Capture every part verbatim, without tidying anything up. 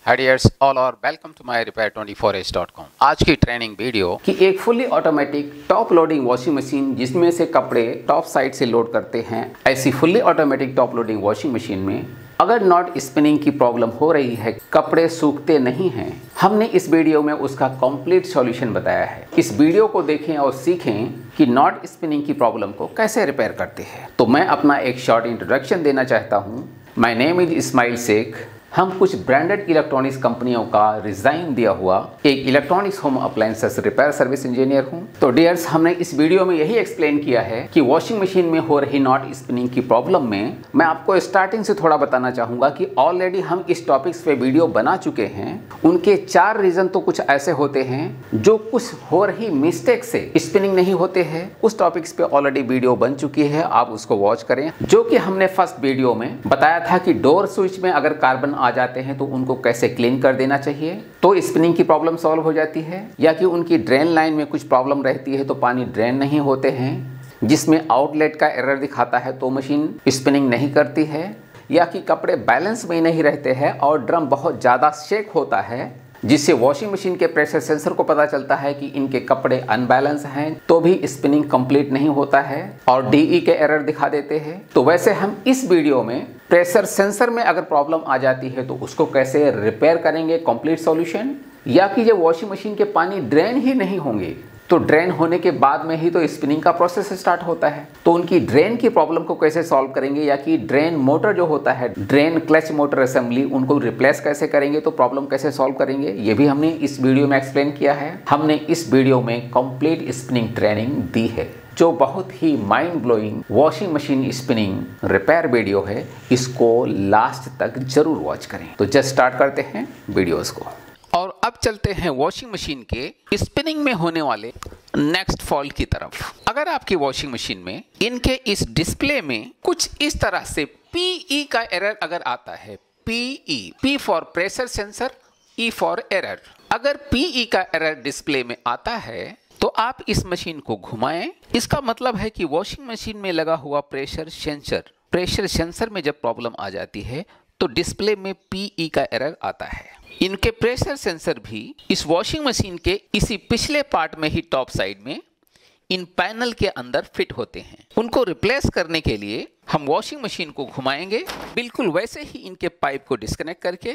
Adios all or welcome to my repair two four h dot com। आज की training video कि एक fully automatic top loading washing machine जिसमें से कपड़े टॉप साइड से लोड करते हैं, ऐसी fully automatic top loading washing machine में अगर नॉट स्पिनिंग की प्रॉब्लम हो रही है, कपड़े सूखते नहीं हैं, हमने इस वीडियो में उसका कंप्लीट सॉल्यूशन बताया है। इस वीडियो को देखें और सीखें कि नॉट स्पिनिंग की प्रॉब्लम को कैसे रिपेयर करते हैं। तो मैं अपना एक शॉर्ट इंट्रोडक्शन देना चाहता हूँ। My name is Ismail Shaikh. हम कुछ ब्रांडेड इलेक्ट्रॉनिक्स कंपनियों का रिजाइन दिया हुआ एक electronics home appliances repair service engineer हूं। तो डियर्स, हमने इस वीडियो में यही एक्सप्लेन किया है कि वॉशिंग मशीन में हो रही नॉट स्पिनिंग की प्रॉब्लम में मैं आपको स्टार्टिंग से थोड़ा बताना चाहूंगा कि ऑलरेडी हम इस टॉपिक्स पे वीडियो बना चुके हैं। उनके चार रीजन तो कुछ ऐसे होते हैं जो कुछ हो रही मिस्टेक से स्पिनिंग नहीं होते हैं। उस टॉपिक्स पे ऑलरेडी वीडियो बन चुकी है, आप उसको वॉच करें। जो कि हमने फर्स्ट वीडियो में बताया था कि डोर स्विच में अगर कार्बन आ जाते हैं तो उनको कैसे क्लीन कर देना चाहिए, तो स्पिनिंग की प्रॉब्लम सॉल्व हो जाती है। या कि उनकी ड्रेन लाइन में कुछ प्रॉब्लम रहती है तो पानी ड्रेन नहीं होते हैं, जिसमें आउटलेट का एरर दिखाता है तो मशीन स्पिनिंग नहीं करती है। या कि कपड़े बैलेंस में नहीं रहते हैं और ड्रम बहुत ज़्यादा शेक होता है, जिससे वॉशिंग मशीन के प्रेशर सेंसर को पता चलता है कि इनके कपड़े अनबैलेंस हैं, तो भी स्पिनिंग कंप्लीट नहीं होता है और डीई के एरर दिखा देते हैं। तो वैसे हम इस वीडियो में प्रेशर सेंसर में अगर प्रॉब्लम आ जाती है तो उसको कैसे रिपेयर करेंगे, कंप्लीट सॉल्यूशन। या कि जब वॉशिंग मशीन के पानी ड्रेन ही नहीं होंगे तो ड्रेन होने के बाद में ही तो स्पिनिंग का प्रोसेस स्टार्ट होता है, तो उनकी ड्रेन की प्रॉब्लम को कैसे सॉल्व करेंगे। या कि ड्रेन मोटर जो होता है, ड्रेन क्लच मोटर असेंबली, उनको रिप्लेस कैसे करेंगे, तो प्रॉब्लम कैसे सॉल्व करेंगे, ये भी हमने इस वीडियो में एक्सप्लेन किया है। हमने इस वीडियो में कंप्लीट स्पिनिंग ट्रेनिंग दी है, जो बहुत ही mind blowing washing machine spinning repair video है। इसको लास्ट तक जरूर वॉच करें। तो जस्ट स्टार्ट करते हैं वीडियोस को। और अब चलते हैं वॉशिंग मशीन के स्पिनिंग में होने वाले नेक्स्ट फॉल्ट की तरफ। अगर आपकी वॉशिंग मशीन में इनके इस डिस्प्ले में कुछ इस तरह से पीई का एरर अगर आता है, PE, P for pressure sensor, E for error. अगर पीई का एरर डिस्प्ले में आता है तो आप इस मशीन को घुमाएं। इसका मतलब है कि वॉशिंग मशीन में लगा हुआ प्रेशर सेंसर प्रेशर सेंसर में जब प्रॉब्लम आ जाती है तो डिस्प्ले में पीई का एरर आता है। इनके प्रेशर सेंसर भी इस वॉशिंग मशीन के इसी पिछले पार्ट में ही टॉप साइड में इन पैनल के अंदर फिट होते हैं। उनको रिप्लेस करने के लिए हम वॉशिंग मशीन को घुमाएंगे। बिल्कुल वैसे ही इनके पाइप को डिस्कनेक्ट करके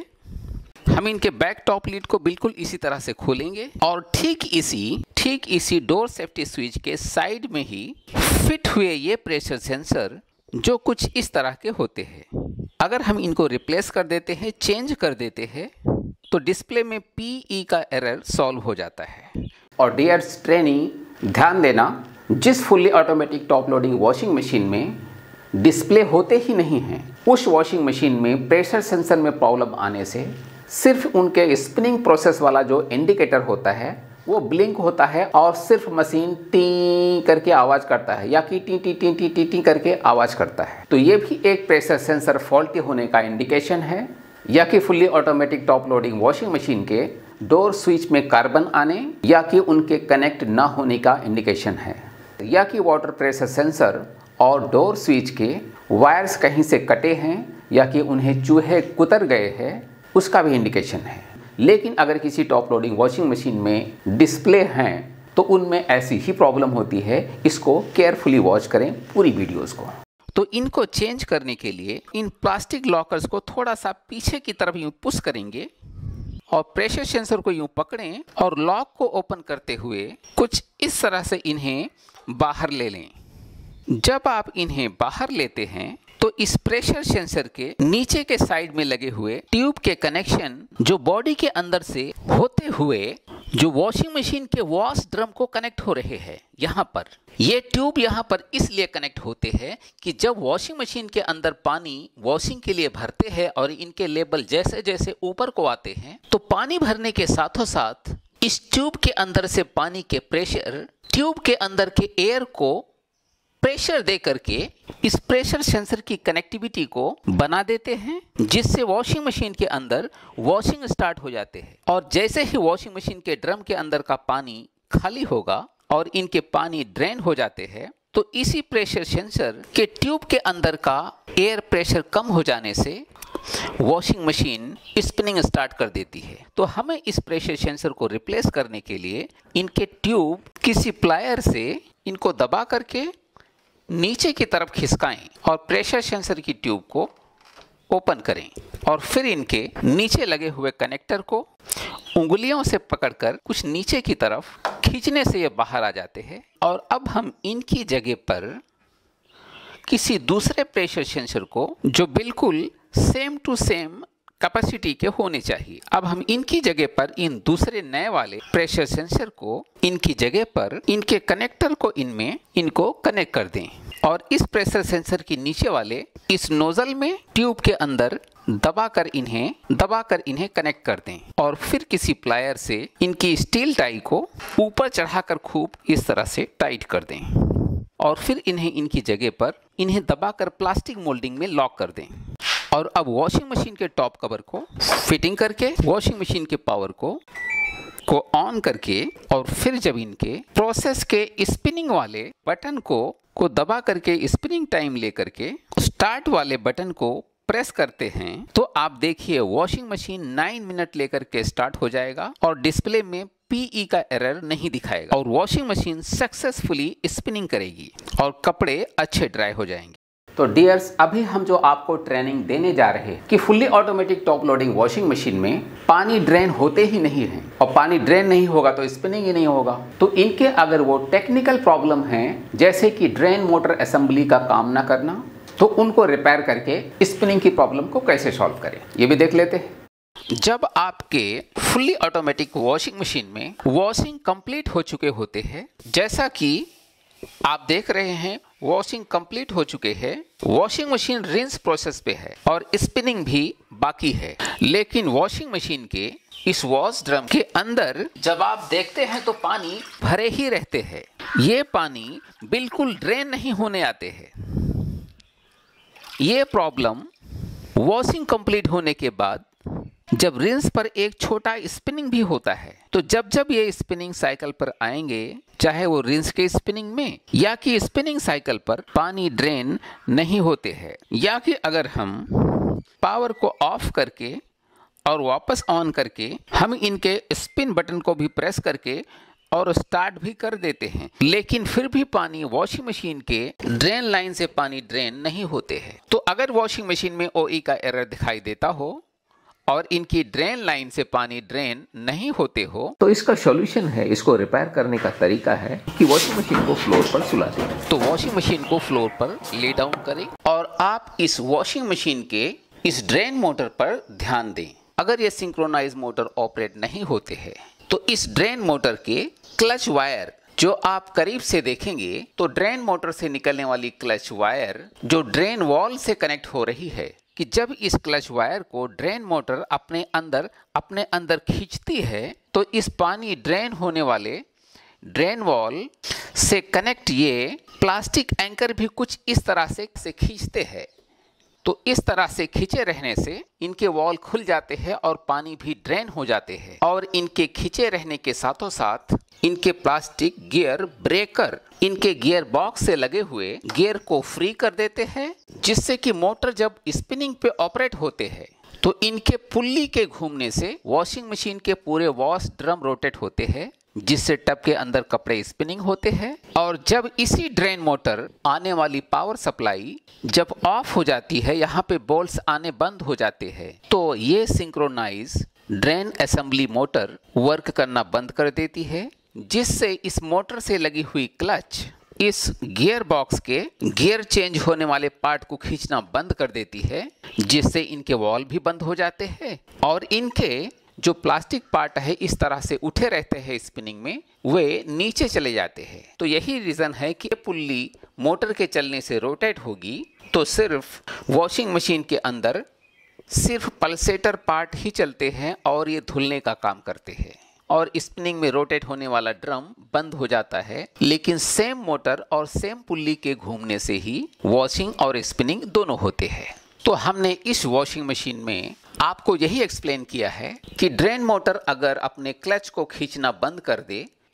हम इनके बैक टॉप लीड को बिल्कुल इसी तरह से खोलेंगे और ठीक इसी ठीक इसी डोर सेफ्टी स्विच के साइड में ही फिट हुए ये प्रेशर सेंसर जो कुछ इस तरह के होते हैं, अगर हम इनको रिप्लेस कर देते हैं, चेंज कर देते हैं, तो डिस्प्ले में पीई का एरर सॉल्व हो जाता है। और डियर्स ट्रेनी ध्यान देना, जिस fully automatic top loading washing machine में डिस्प्ले होते ही नहीं हैं, उस वॉशिंग मशीन में प्रेशर सेंसर में प्रॉब्लम आने से सिर्फ उनके स्पिनिंग प्रोसेस वाला जो इंडिकेटर होता है वो ब्लिंक होता है और सिर्फ मशीन टी करके आवाज़ करता है, या कि टी टी टी टी टी टी करके आवाज़ करता है। तो ये भी एक प्रेशर सेंसर फॉल्टी होने का इंडिकेशन है। या कि fully automatic top loading washing machine के डोर स्विच में कार्बन आने या कि उनके कनेक्ट ना होने का इंडिकेशन है। या कि वाटर प्रेशर सेंसर और डोर स्विच के वायर्स कहीं से कटे हैं या कि उन्हें चूहे कुतर गए हैं, उसका भी इंडिकेशन है। लेकिन अगर किसी टॉप लोडिंग वॉशिंग मशीन में डिस्प्ले हैं तो उनमें ऐसी ही प्रॉब्लम होती है। इसको केयरफुली वॉच करें पूरी वीडियोस को। तो इनको चेंज करने के लिए इन प्लास्टिक लॉकर्स को थोड़ा सा पीछे की तरफ यूं पुश करेंगे और प्रेशर सेंसर को यूं पकड़ें और लॉक को ओपन करते हुए कुछ इस तरह से इन्हें बाहर ले लें। जब आप इन्हें बाहर लेते हैं तो इस प्रेशर सेंसर के नीचे के साइड में लगे हुए ट्यूब के कनेक्शन जो बॉडी के अंदर से होते हुए जो वॉशिंग मशीन के वॉश ड्रम को कनेक्ट हो रहे हैं, यहाँ पर ये ट्यूब यहाँ पर इसलिए कनेक्ट होते हैं कि जब वॉशिंग मशीन के अंदर पानी वॉशिंग के लिए भरते हैं और इनके लेवल जैसे जैसे ऊपर को आते हैं तो पानी भरने के साथों साथ इस ट्यूब के अंदर से पानी के प्रेशर ट्यूब के अंदर के एयर को प्रेशर दे करके इस प्रेशर सेंसर की कनेक्टिविटी को बना देते हैं, जिससे वॉशिंग मशीन के अंदर वॉशिंग स्टार्ट हो जाते हैं। और जैसे ही वॉशिंग मशीन के ड्रम के अंदर का पानी खाली होगा और इनके पानी ड्रेन हो जाते हैं तो इसी प्रेशर सेंसर के ट्यूब के अंदर का एयर प्रेशर कम हो जाने से वॉशिंग मशीन स्पिनिंग स्टार्ट कर देती है। तो हमें इस प्रेशर सेंसर को रिप्लेस करने के लिए इनके ट्यूब किसी प्लायर से इनको दबा करके नीचे की तरफ खिसकाएं और प्रेशर सेंसर की ट्यूब को ओपन करें और फिर इनके नीचे लगे हुए कनेक्टर को उंगलियों से पकड़कर कुछ नीचे की तरफ खींचने से ये बाहर आ जाते हैं। और अब हम इनकी जगह पर किसी दूसरे प्रेशर सेंसर को जो बिल्कुल सेम टू सेम कैपेसिटी के होने चाहिए, अब हम इनकी जगह पर इन दूसरे नए वाले प्रेशर सेंसर को इनकी जगह पर इनके कनेक्टर को इनमें इनको कनेक्ट कर दें और इस प्रेशर सेंसर के नीचे वाले इस नोजल में ट्यूब के अंदर दबाकर इन्हें दबाकर इन्हें कनेक्ट कर दें और फिर किसी प्लायर से इनकी स्टील टाई को ऊपर चढ़ाकर खूब इस तरह से टाइट कर दें और फिर इन्हें इनकी जगह पर इन्हें दबाकर प्लास्टिक मोल्डिंग में लॉक कर दें। और अब वॉशिंग मशीन के टॉप कवर को फिटिंग करके वॉशिंग मशीन के पावर को को ऑन करके और फिर जब इनके प्रोसेस के स्पिनिंग वाले बटन को को दबा करके स्पिनिंग टाइम लेकर के स्टार्ट वाले बटन को प्रेस करते हैं तो आप देखिए वॉशिंग मशीन नाइन मिनट लेकर के स्टार्ट हो जाएगा और डिस्प्ले में पीई का एरर नहीं दिखाएगा और वॉशिंग मशीन सक्सेसफुली स्पिनिंग करेगी और कपड़े अच्छे ड्राई हो जाएंगे। तो डियर्स, अभी हम जो आपको ट्रेनिंग देने जा रहे हैं कि fully automatic top loading washing machine में पानी ड्रेन होते ही नहीं है और पानी ड्रेन नहीं होगा तो स्पिनिंग ही नहीं होगा। तो इनके अगर वो टेक्निकल प्रॉब्लम हैं जैसे कि ड्रेन मोटर असेंबली का काम ना करना, तो उनको रिपेयर करके स्पिनिंग की प्रॉब्लम को कैसे सॉल्व करें ये भी देख लेते हैं। जब आपके फुल्ली ऑटोमेटिक वॉशिंग मशीन में वॉशिंग कंप्लीट हो चुके होते हैं, जैसा कि आप देख रहे हैं वॉशिंग कंप्लीट हो चुके हैं, वॉशिंग मशीन रिंस प्रोसेस पे है और स्पिनिंग भी बाकी है, लेकिन वॉशिंग मशीन के इस वॉश ड्रम के अंदर जब आप देखते हैं तो पानी भरे ही रहते हैं। ये पानी बिल्कुल ड्रेन नहीं होने आते हैं। ये प्रॉब्लम वॉशिंग कंप्लीट होने के बाद जब रिंस पर एक छोटा स्पिनिंग भी होता है, तो जब जब ये स्पिनिंग साइकिल पर आएंगे, चाहे वो रिंस के स्पिनिंग में या कि स्पिनिंग साइकिल पर पानी ड्रेन नहीं होते हैं, या कि अगर हम पावर को ऑफ करके और वापस ऑन करके हम इनके स्पिन बटन को भी प्रेस करके और स्टार्ट भी कर देते हैं, लेकिन फिर भी पानी वॉशिंग मशीन के ड्रेन लाइन से पानी ड्रेन नहीं होते हैं। तो अगर वॉशिंग मशीन में ओई का एरर दिखाई देता हो और इनकी ड्रेन लाइन से पानी ड्रेन नहीं होते हो, तो इसका सॉल्यूशन है, इसको रिपेयर करने का तरीका है कि वॉशिंग मशीन को फ्लोर पर सुला दें। तो वॉशिंग मशीन को फ्लोर पर ले डाउन करें और आप इस वॉशिंग मशीन के इस ड्रेन मोटर पर ध्यान दें। अगर ये सिंक्रोनाइज मोटर ऑपरेट नहीं होते हैं तो इस ड्रेन मोटर के क्लच वायर जो आप करीब से देखेंगे, तो ड्रेन मोटर से निकलने वाली क्लच वायर जो ड्रेन वॉल से कनेक्ट हो रही है, कि जब इस क्लच वायर को ड्रेन मोटर अपने अंदर अपने अंदर खींचती है तो इस पानी ड्रेन होने वाले ड्रेन वॉल से कनेक्ट ये प्लास्टिक एंकर भी कुछ इस तरह से से खींचते हैं। तो इस तरह से खींचे रहने से इनके वॉल खुल जाते हैं और पानी भी ड्रेन हो जाते हैं और इनके खींचे रहने के साथों साथ इनके प्लास्टिक गियर ब्रेकर इनके गियर बॉक्स से लगे हुए गियर को फ्री कर देते हैं, जिससे कि मोटर जब स्पिनिंग पे ऑपरेट होते हैं तो इनके पुल्ली के घूमने से वॉशिंग मशीन के पूरे वॉश ड्रम रोटेट होते हैं, जिससे टब के अंदर कपड़े स्पिनिंग होते हैं। और जब इसी ड्रेन मोटर आने वाली पावर सप्लाई जब ऑफ हो जाती है, यहाँ पे बोल्ट्स आने बंद हो जाते हैं, तो ये synchronise drain assembly motor work करना बंद कर देती है, जिससे इस मोटर से लगी हुई क्लच इस गियर बॉक्स के गियर चेंज होने वाले पार्ट को खींचना बंद कर देती है, जिससे इनके वॉल भी बंद हो जाते हैं और इनके जो प्लास्टिक पार्ट है इस तरह से उठे रहते हैं स्पिनिंग में, वे नीचे चले जाते हैं। तो यही रीज़न है कि पुल्ली मोटर के चलने से रोटेट होगी तो सिर्फ वॉशिंग मशीन के अंदर सिर्फ पल्सेटर पार्ट ही चलते हैं और ये धुलने का काम करते हैं और स्पिनिंग में रोटेट होने वाला ड्रम बंद हो जाता है। लेकिन सेम मोटर और सेम पुल्ली के घूमने से ही वॉशिंग और स्पिनिंग दोनों होते हैं। तो हमने इस वॉशिंग मशीन में आपको यही एक्सप्लेन किया है कि ड्रेन मोटर अगर अपने क्लच को खींचना बंद कर दे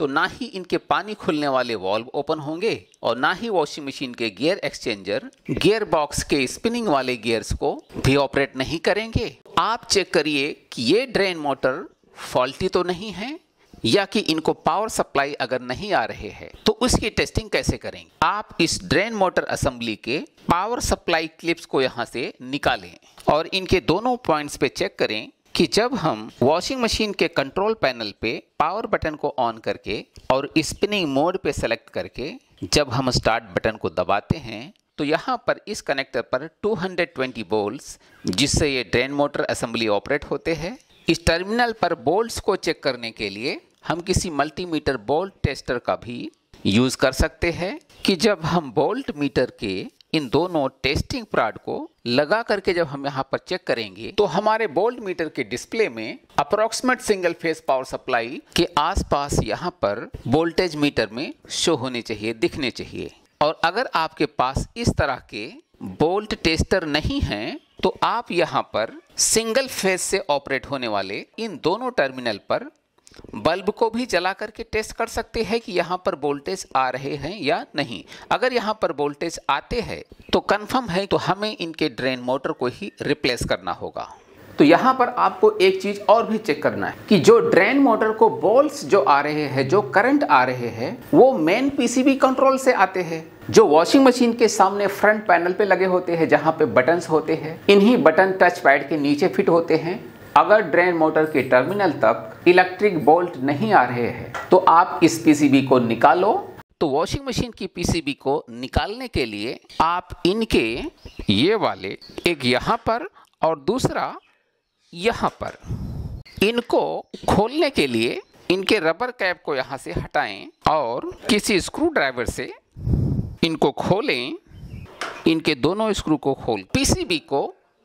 तो ना ही इनके पानी खुलने वाले वाल्व ओपन होंगे और ना ही वॉशिंग मशीन के गियर एक्सचेंजर गियर बॉक्स के स्पिनिंग वाले गियर्स को भी ऑपरेट नहीं करेंगे। आप चेक करिए कि ये ड्रेन मोटर फॉल्टी तो नहीं है या कि इनको पावर सप्लाई अगर नहीं आ रहे हैं तो उसकी टेस्टिंग कैसे करेंगे। आप इस ड्रेन मोटर असेंबली के पावर सप्लाई क्लिप्स को यहाँ से निकालें और इनके दोनों पॉइंट्स पे चेक करें कि जब हम वॉशिंग मशीन के कंट्रोल पैनल पे पावर बटन को ऑन करके और स्पिनिंग मोड पे सेलेक्ट करके जब हम स्टार्ट बटन को दबाते हैं तो यहाँ पर इस कनेक्टर पर दो सौ बीस बोल्ट्स जिससे ये ड्रेन मोटर असेंबली ऑपरेट होते हैं। इस टर्मिनल पर बोल्ट्स को चेक करने के लिए हम किसी मल्टीमीटर बोल्ट टेस्टर का भी यूज कर सकते हैं कि जब हम बोल्ट मीटर के इन दोनों टेस्टिंग प्राड को लगा करके जब हम यहाँ पर चेक करेंगे तो हमारे बोल्ट मीटर के डिस्प्ले में approximate single phase power supply के आसपास यहाँ पर वोल्टेज मीटर में शो होने चाहिए, दिखने चाहिए। और अगर आपके पास इस तरह के बोल्ट टेस्टर नहीं हैं तो आप यहाँ पर सिंगल फेज से ऑपरेट होने वाले इन दोनों टर्मिनल पर बल्ब को भी जला करके टेस्ट कर सकते हैं कि यहाँ पर वोल्टेज आ रहे हैं या नहीं। अगर यहाँ पर वोल्टेज आते हैं तो कंफर्म है तो हमें इनके ड्रेन मोटर को ही रिप्लेस करना होगा। तो यहाँ पर आपको एक चीज और भी चेक करना है कि जो ड्रेन मोटर को बोल्ट्स जो आ रहे हैं, जो करंट आ रहे हैं, वो मेन पीसीबी कंट्रोल से आते हैं जो वॉशिंग मशीन के सामने फ्रंट पैनल पे लगे होते हैं जहाँ पे बटन्स होते हैं। इन्हीं बटन टच पैड के नीचे फिट होते हैं। अगर ड्रेन मोटर के टर्मिनल तक इलेक्ट्रिक बोल्ट नहीं आ रहे हैं तो आप इस पीसीबी को निकालो। तो वॉशिंग मशीन की पीसीबी को निकालने के लिए आप इनके ये वाले एक यहाँ पर और दूसरा यहाँ पर, इनको खोलने के लिए इनके रबर कैप को यहाँ से हटाएं और किसी स्क्रू ड्राइवर से इनको खोलें। इनके दोनों स्क्रू को खोल पीसीबी को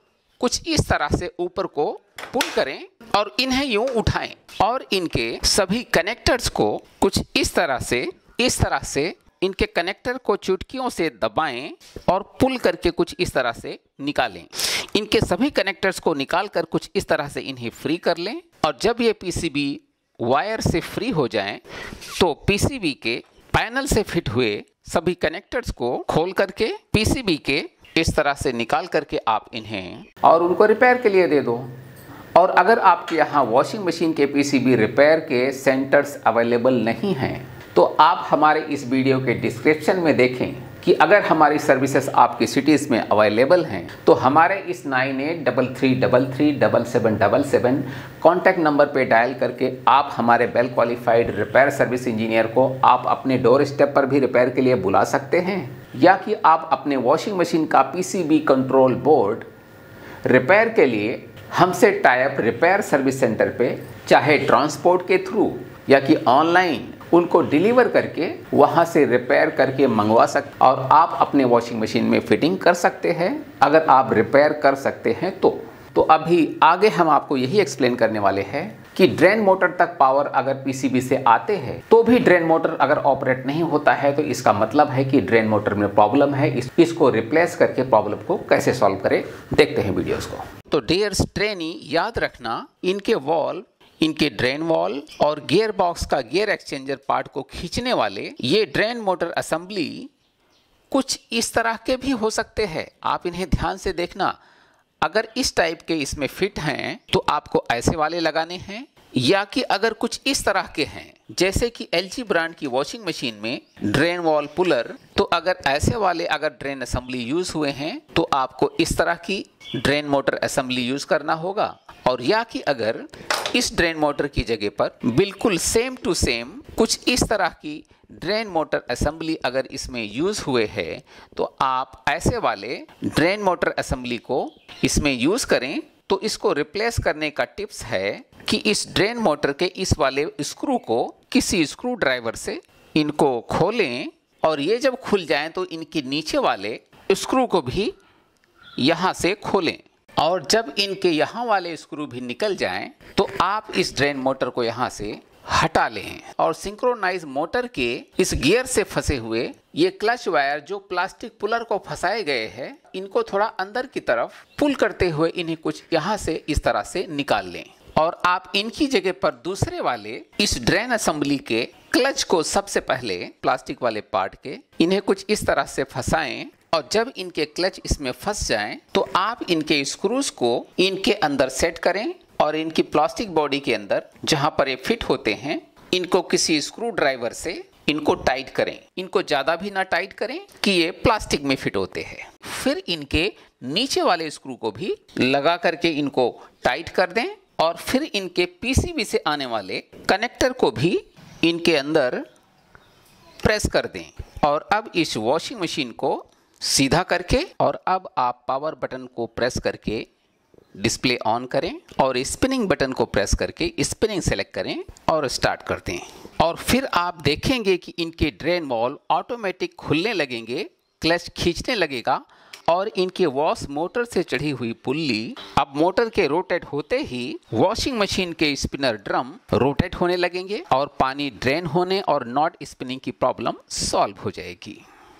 कुछ इस तरह से ऊपर को पुल करें और इन्हें यूं उठाएं और इनके सभी कनेक्टर्स को कुछ इस तरह से इस तरह से इनके कनेक्टर को चुटकियों से दबाएं और पुल करके कुछ इस तरह से निकालें। इनके सभी कनेक्टर्स को निकालकर कुछ इस तरह से इन्हें फ्री कर लें और जब ये पीसीबी वायर से फ्री हो जाएं तो पीसीबी के पैनल से फिट हुए सभी कनेक्टर्स को खोल करके पीसीबी के इस तरह से निकाल करके आप इन्हें और उनको रिपेयर के लिए दे दो। और अगर आपके यहाँ वॉशिंग मशीन के पीसीबी रिपेयर के सेंटर्स अवेलेबल नहीं हैं तो आप हमारे इस वीडियो के डिस्क्रिप्शन में देखें कि अगर हमारी सर्विसेज आपकी सिटीज़ में अवेलेबल हैं तो हमारे इस nine eight double three double three double seven double seven contact number पे डायल करके आप हमारे well qualified repair service engineer को आप अपने डोर स्टेप पर भी रिपेयर के लिए बुला सकते हैं, या कि आप अपने वॉशिंग मशीन का पीसीबी कंट्रोल बोर्ड रिपेयर के लिए हमसे टाइप रिपेयर सर्विस सेंटर पे चाहे ट्रांसपोर्ट के थ्रू या कि ऑनलाइन उनको डिलीवर करके वहां से रिपेयर करके मंगवा सकते और आप अपने वॉशिंग मशीन में फिटिंग कर सकते हैं अगर आप रिपेयर कर सकते हैं तो। तो अभी आगे हम आपको यही एक्सप्लेन करने वाले हैं कि ड्रेन मोटर तक पावर अगर पीसीबी से आते हैं तो भी ड्रेन मोटर अगर ऑपरेट नहीं होता है तो इसका मतलब है कि ड्रेन मोटर में प्रॉब्लम है। इस, इसको रिप्लेस करके प्रॉब्लम को कैसे सॉल्व करें, देखते हैं वीडियोस को। तो डियर्स ट्रेनी, याद रखना इनके वॉल्व, इनके ड्रेन वॉल और गियर बॉक्स का गियर एक्सचेंजर पार्ट को खींचने वाले ये ड्रेन मोटर असेंबली कुछ इस तरह के भी हो सकते हैं। आप इन्हें ध्यान से देखना। अगर इस टाइप के इसमें फिट हैं तो आपको ऐसे वाले लगाने हैं, या कि अगर कुछ इस तरह के हैं जैसे कि एलजी ब्रांड की वॉशिंग मशीन में ड्रेन वॉल पुलर, तो अगर ऐसे वाले अगर ड्रेन असेंबली यूज हुए हैं तो आपको इस तरह की ड्रेन मोटर असेंबली यूज करना होगा। और या कि अगर इस ड्रेन मोटर की जगह पर बिल्कुल सेम टू सेम कुछ इस तरह की ड्रेन मोटर असेंबली अगर इसमें यूज हुए हैं तो आप ऐसे वाले ड्रेन मोटर असेंबली को इसमें यूज करें। तो इसको रिप्लेस करने का टिप्स है कि इस ड्रेन मोटर के इस वाले स्क्रू को किसी स्क्रू ड्राइवर से इनको खोलें और ये जब खुल जाएं तो इनके नीचे वाले स्क्रू को भी यहाँ से खोलें और जब इनके यहाँ वाले स्क्रू भी निकल जाएं तो आप इस ड्रेन मोटर को यहाँ से हटा लें और सिंक्रोनाइज मोटर के इस गियर से फंसे हुए ये क्लच वायर जो प्लास्टिक पुलर को फंसाए गए हैं इनको थोड़ा अंदर की तरफ पुल करते हुए इन्हें कुछ यहाँ से इस तरह से निकाल लें और आप इनकी जगह पर दूसरे वाले इस ड्रेन असेंबली के क्लच को सबसे पहले प्लास्टिक वाले पार्ट के इन्हें कुछ इस तरह से फंसाएं और जब इनके क्लच इसमें फंस जाएं तो आप इनके स्क्रूज को इनके अंदर सेट करें और इनकी प्लास्टिक बॉडी के अंदर जहां पर ये फिट होते हैं इनको किसी स्क्रू ड्राइवर से इनको टाइट करें। इनको ज्यादा भी ना टाइट करें कि ये प्लास्टिक में फिट होते हैं। फिर इनके नीचे वाले स्क्रू को भी लगा करके इनको टाइट कर दें और फिर इनके पीसीबी से आने वाले कनेक्टर को भी इनके अंदर प्रेस कर दें। और अब इस वॉशिंग मशीन को सीधा करके और अब आप पावर बटन को प्रेस करके डिस्प्ले ऑन करें और स्पिनिंग बटन को प्रेस करके स्पिनिंग सेलेक्ट करें और स्टार्ट कर दें। और फिर आप देखेंगे कि इनके ड्रेन वॉल्व ऑटोमेटिक खुलने लगेंगे, क्लच खींचने लगेगा और इनके वॉश मोटर से चढ़ी हुई पुल्ली अब मोटर के रोटेट होते ही वॉशिंग मशीन के स्पिनर ड्रम रोटेट होने लगेंगे और पानी ड्रेन होने और नॉट स्पिनिंग की प्रॉब्लम सॉल्व हो जाएगी।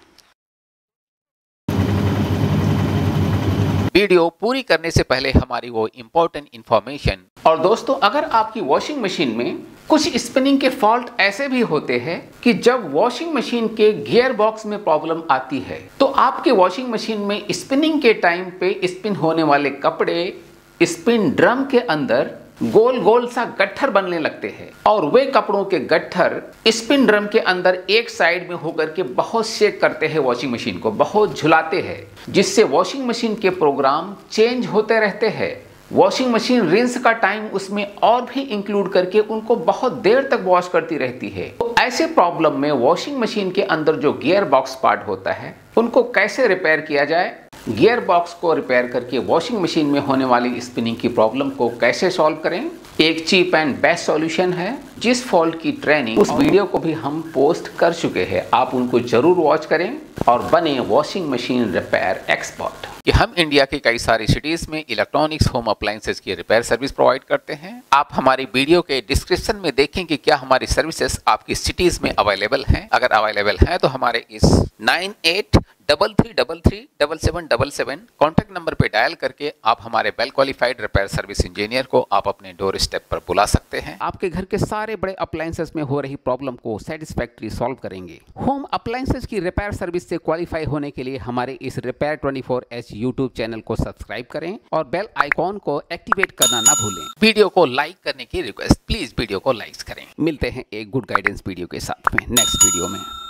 वीडियो पूरी करने से पहले हमारी वो इम्पोर्टेंट इंफॉर्मेशन। और दोस्तों, अगर आपकी वॉशिंग मशीन में कुछ स्पिनिंग के फॉल्ट ऐसे भी होते हैं कि जब वॉशिंग मशीन के गियर बॉक्स में प्रॉब्लम आती है तो आपके वॉशिंग मशीन में स्पिनिंग के टाइम पे स्पिन होने वाले कपड़े स्पिन ड्रम के अंदर गोल गोल सा गट्ठर बनने लगते हैं और वे कपड़ों के गट्ठर स्पिन ड्रम के अंदर एक साइड में होकर के बहुत शेक करते हैं, वॉशिंग मशीन को बहुत झुलाते हैं, जिससे वॉशिंग मशीन के प्रोग्राम चेंज होते रहते हैं। वॉशिंग मशीन रिंस का टाइम उसमें और भी इंक्लूड करके उनको बहुत देर तक वॉश करती रहती है। तो ऐसे प्रॉब्लम में वॉशिंग मशीन के अंदर जो गियर बॉक्स पार्ट होता है उनको कैसे रिपेयर किया जाए, गियर बॉक्स को रिपेयर करके वॉशिंग मशीन में होने वाली स्पिनिंग की प्रॉब्लम को कैसे सॉल्व करें, एक चीप एंड बेस्ट सॉल्यूशन है जिस फॉल्ट की ट्रेनिंग उस वीडियो को भी हम पोस्ट कर चुके हैं। आप उनको जरूर वॉच करें और बने वॉशिंग मशीन रिपेयर एक्सपर्ट। कि हम इंडिया की कई सारी सिटीज में इलेक्ट्रॉनिक्स होम अप्लायंसेस की रिपेयर सर्विस प्रोवाइड करते हैं। आप हमारी वीडियो के डिस्क्रिप्शन में देखें कि क्या हमारी सर्विसेज आपकी सिटीज में अवेलेबल हैं। अगर अवेलेबल हैं तो हमारे इस nine eight double three double three double seven double seven contact number पे डायल करके आप हमारे well qualified repair service engineer को आप अपने डोर स्टेप पर बुला सकते हैं। आपके घर के सारे बड़े अप्लायंसेस में हो रही प्रॉब्लम को सेटिस्फैक्टरी सॉल्व करेंगे। होम अप्लायंसेस की रिपेयर सर्विस से क्वालिफाई होने के लिए हमारे इस repair twenty four H YouTube channel को सब्सक्राइब करें और बेल आइकॉन को एक्टिवेट करना ना भूलें। वीडियो को लाइक करने की रिक्वेस्ट, प्लीज वीडियो को लाइक करें। मिलते हैं एक गुड गाइडेंस वीडियो के साथ में नेक्स्ट वीडियो में।